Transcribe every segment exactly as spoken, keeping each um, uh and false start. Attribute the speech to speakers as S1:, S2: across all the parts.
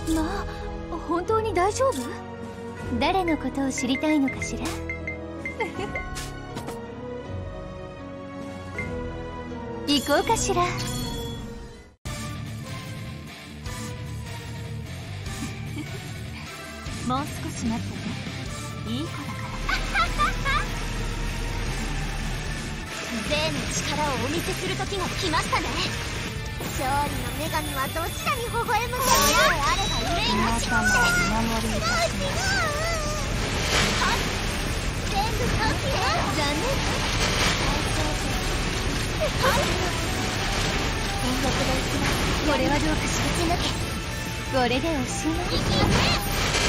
S1: まあ、本当に大丈夫？誰のことを知りたいのかしら？行こうかしら。もう少し待ってね。いい子だから。
S2: 税の力をお見せする時が来ましたね。勝利の女神はどちらに微笑むか。あれば憂いなし。
S1: 皆様をお守りいたします。
S2: 全部完成。
S1: 残念。
S2: 全力でいきます。
S1: これはどうかしら。これでおしまい。
S2: いきますね。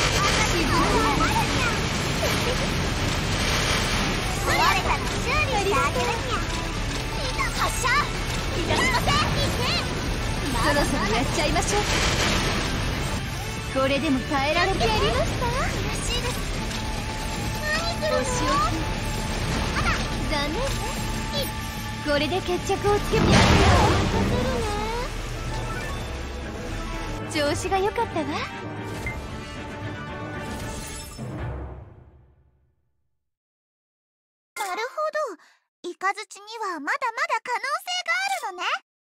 S2: 壊れたら修理してあげるにゃ。発射いたしません。
S1: そろそろやっちゃいましょう。これでも耐えられてやりました。
S2: 嬉しいです。何するの？
S1: お仕置き。残念。これで決着をつけてやるよ。調子が良かったわ。
S2: なるほど、イカズチにはまだまだ可能性が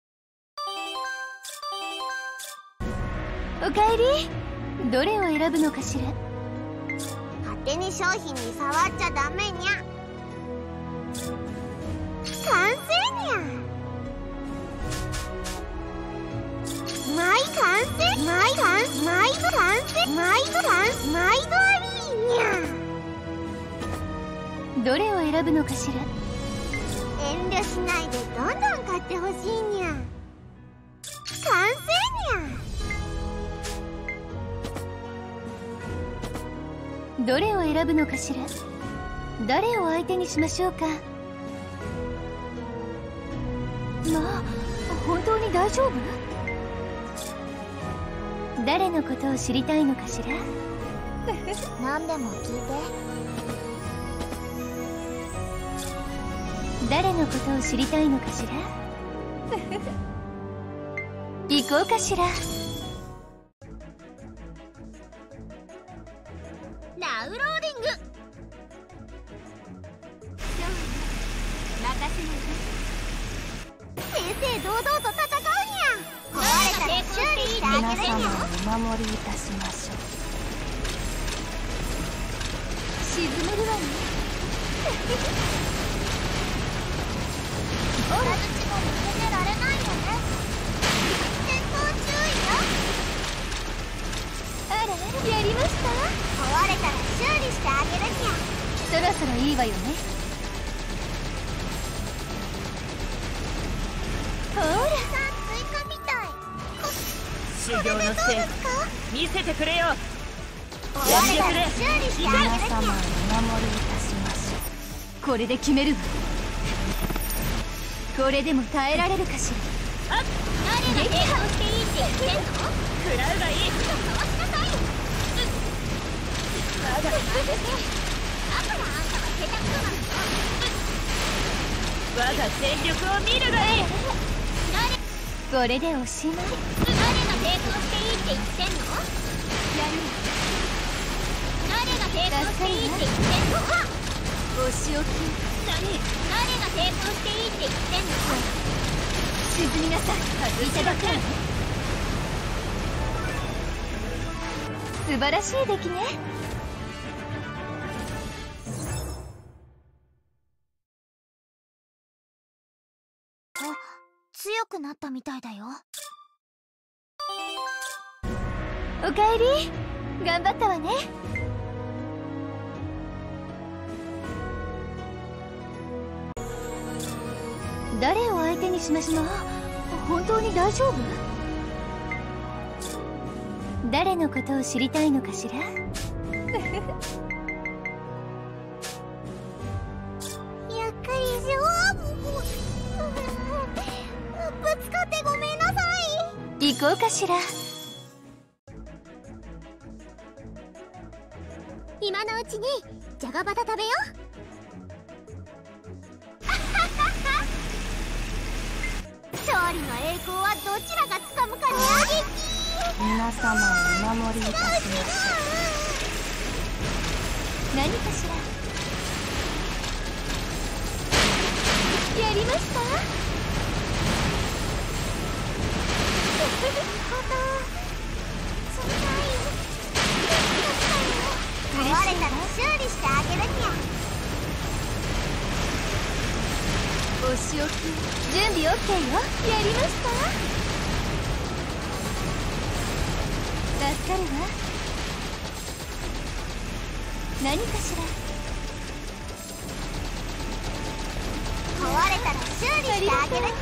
S2: あるのね。
S1: おかえり。どれを選ぶのかしら。
S2: 勝手に商品に触っちゃダメにゃ。完成にゃ。マイ完成。マイ完成。マイ完成。マイ完成。マイドアリーにゃ。
S1: どれを選ぶのかしら。
S2: 遠慮しないでどんどん買ってほしいにゃ。完成にゃ。
S1: どれを選ぶのかしら。誰を相手にしましょうか。まあ、本当に大丈夫？誰のことを知りたいのかしら。
S2: 何でも聞いて。
S1: 誰のことを知りたいのかしら。行こうかしら。
S2: ナウローディング。
S1: 任せない
S2: 正々堂々と戦うにゃ。壊れたら修理してあげるにゃ。
S1: 皆様をお守りいたしましょう。沈めるわね。
S2: イカズチも負けてられないよね。戦闘注意よ。
S1: あら、やりました。
S2: 壊れたら修理してあげるにゃ。
S1: そろそろいいわよね。ほら、
S2: さん追加みたい。こ
S3: 修行の成果見せてくれよ。
S2: 壊れたら修理してあげるにゃ。
S1: 皆様をお守りいたしましょう。これで決めるわ。これでも耐えられるかしら。
S2: 誰が抵抗していいって言ってんの？
S3: 食らうがいい。
S2: かわしなさいよ。
S3: まだ
S2: だからあんたは下手くそなのよ。
S3: 我が全力を見るがいい。
S1: これでおしまい。
S2: 誰が抵抗していいって言ってんの？
S1: やる
S2: 誰が抵抗していいって言ってんの？
S1: お仕置き。
S2: 何？誰が抵抗していいって言ってんの？
S1: 沈みなさい。いただくわね。素晴らしい出来ね。
S2: あ、強くなったみたいだよ。
S1: おかえり。頑張ったわね。誰を相手にしましょう。本当に大丈夫？誰のことを知りたいのかしら。
S2: やっかり勝負。ぶつかってごめんなさい。
S1: 行こうかしら。
S2: 今のうちにじゃがバタ食べよ。勝利の栄光はどちらがつかむかにゃ。
S1: 皆様をお守りいたしましょう。何かしら。やりました。
S2: 壊れたら修理してあげるにゃ。
S1: お仕置き準備 オーケー よ。やりました。助かるわ。何かしら。
S2: 壊れたら修理してあげるにゃ。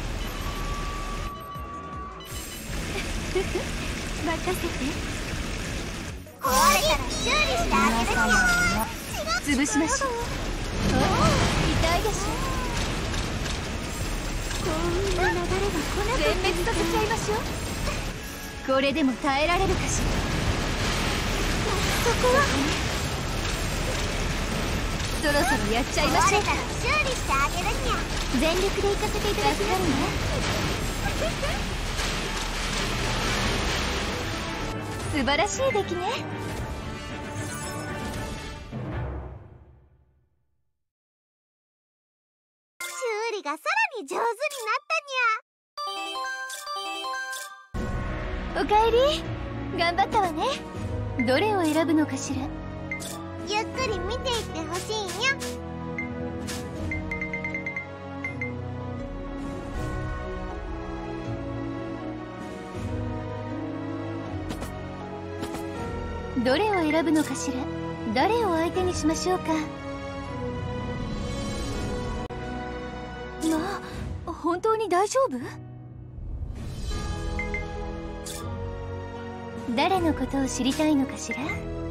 S1: 任せて。
S2: 壊れたら修理してあげるにゃ。
S1: 潰しましょう。痛いでしょ。幸運な流れが来なかった。全滅させちゃいましょう。これでも耐えられるかしら。そこはそろそろやっちゃいましょう。
S2: 壊れたら修理してあげるにゃ。
S1: 全力で行かせていただきますね。素晴らしい出来ね。
S2: 修理がさらに上手になったにゃ。
S1: おかえり。頑張ったわね。どれを選ぶのかしら。
S2: ゆっくり見ていってほしいにゃ。
S1: どれを選ぶのかしら。誰を相手にしましょうか。まあ、本当に大丈夫？誰のことを知りたいのかしら。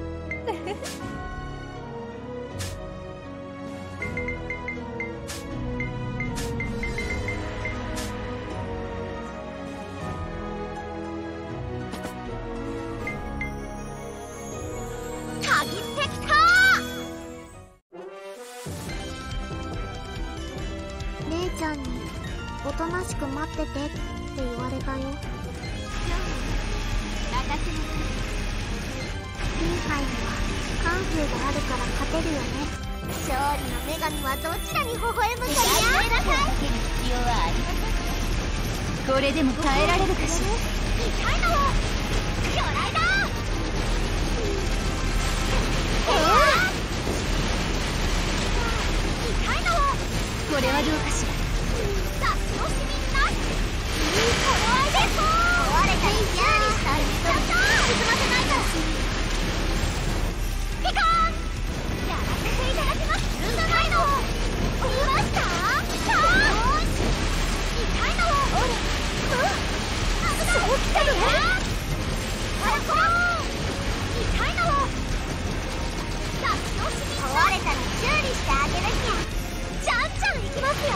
S2: 姉ちゃんにおとなしく待っててって言われたよ。任せなさい。インハイにはカンフーがあるから勝てるよね。勝利の女神はどちらに微笑むかやめなさい。
S1: 必要はありません。これでも耐えられるかしら。
S2: 痛いの魚雷だ。痛いの
S1: これはどうかしら。
S2: さあ、楽しみにな。いい頃合いです。壊れたり修理したりすると進ませないから。ピカーン。やらせていただきます。進まないの。見ました？さあ、痛いの。おれ。うん。そうきたのね。ほらほら。痛いの。さあ、楽しみにな。壊れたら修理してあげるにゃ。ちゃんちゃんいきますよ。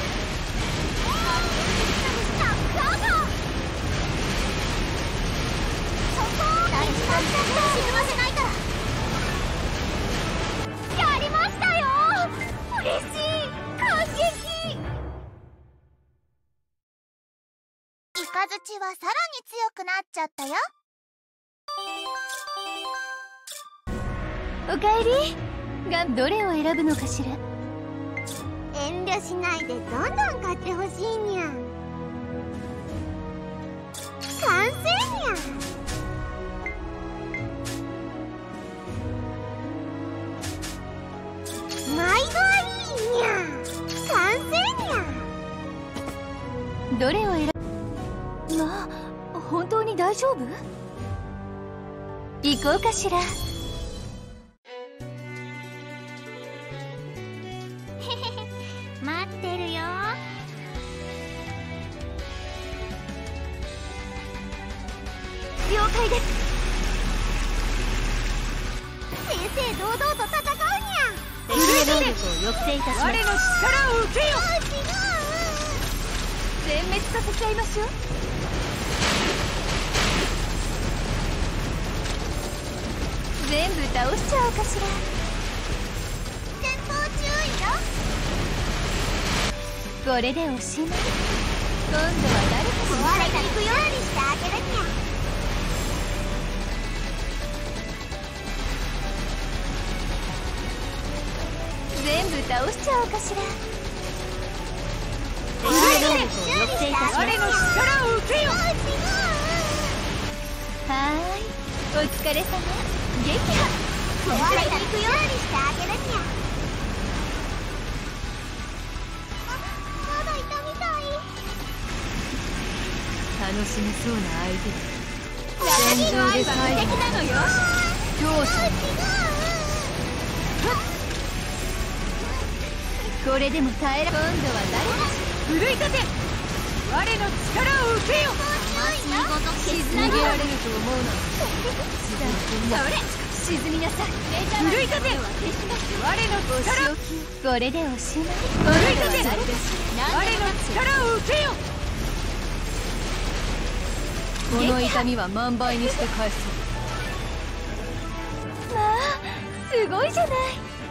S2: そこを大事な沈ませないから。やりましたよ。嬉しい。感激。イカズチはさらに強くなっちゃったよ。
S1: おかえり。がどれを選ぶのかしら。
S2: 遠慮しないでどんどん買ってほしいにゃ。完成にゃ。毎度いいにゃ。完成にゃ。
S1: どれを選ぶ。まあ、本当に大丈夫？行こうかしら。
S2: 待ってるよ。
S1: 了解です。
S2: 正々堂々と戦うにゃ。
S1: 敵の能力を抑制いたします。
S3: 我の力を受けよ。
S1: 全滅させちゃいましょう。全部倒しちゃおうかしら。
S2: 前方注意よ。
S1: これでおしまい。今度は誰かしら。
S2: 壊れたり修理してあげるにゃ。
S1: 倒しちゃおうかしら。
S3: 敵の能力を抑制いたします。我の力を受けよ。
S1: はーい、お疲れ様。撃破。
S2: 壊れたら修理してあげるにゃ。あ、まだいたみたい。
S3: 楽しみそうな相手だ。
S1: 私の愛は無敵なのよ。
S3: 強者。
S1: これでも耐えら。今度は誰だ。
S3: 奮い立て。我の力を受けよ。
S1: 沈められると思うな。それ、沈みなさい。
S3: 奮い立て。我の力。
S1: これでおしまい。
S3: 奮い立て。我の力を受けよ。この痛みは万倍にして返す。
S1: まあ、すごいじゃない。